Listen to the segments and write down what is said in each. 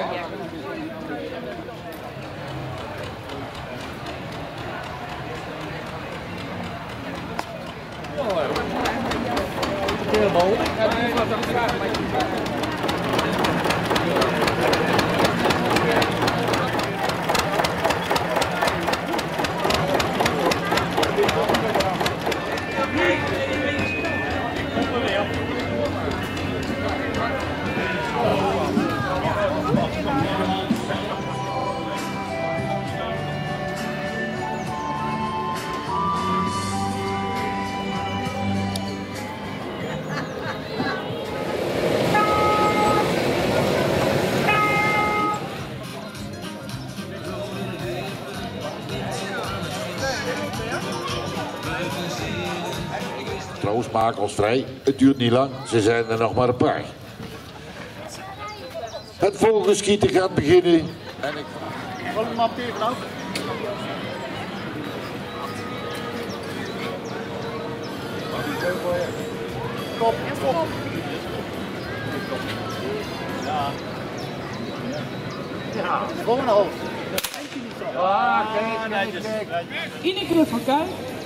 Troostmakels vrij. Het duurt niet lang, ze zijn er nog maar een paar. Het vogelschieten gaat beginnen. En ik... Wat een map tegen nou? Stop, stop. Ja, gewoon al. Ah, kijk, kijk. Ineke van Kuik.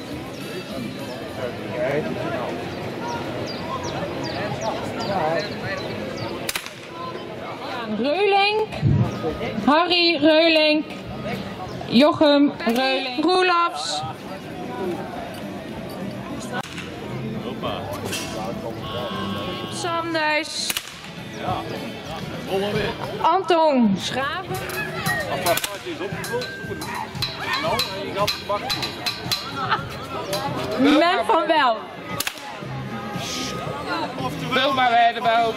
Reuling, Harry Reuling, Jochem Reuling, Roelofs, Sanders, Anton Schraven, Men van Wel. Wilma Weidebouw.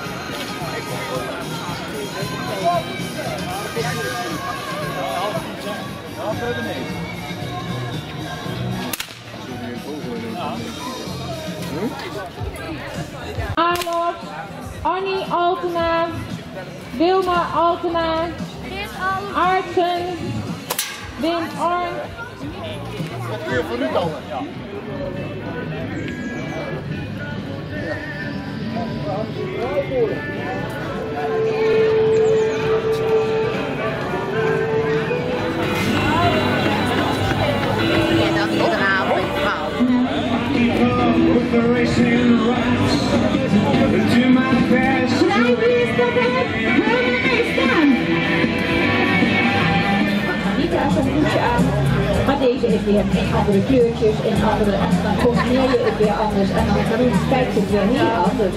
Alof, Annie Altena, Wilma Altena, Aartsen, Wim Arn. Wat kun je voor nu dan? Ja. Maar deze is weer in andere kleurtjes, in andere, dan combineer je het weer anders en dan kijkt het weer heel anders.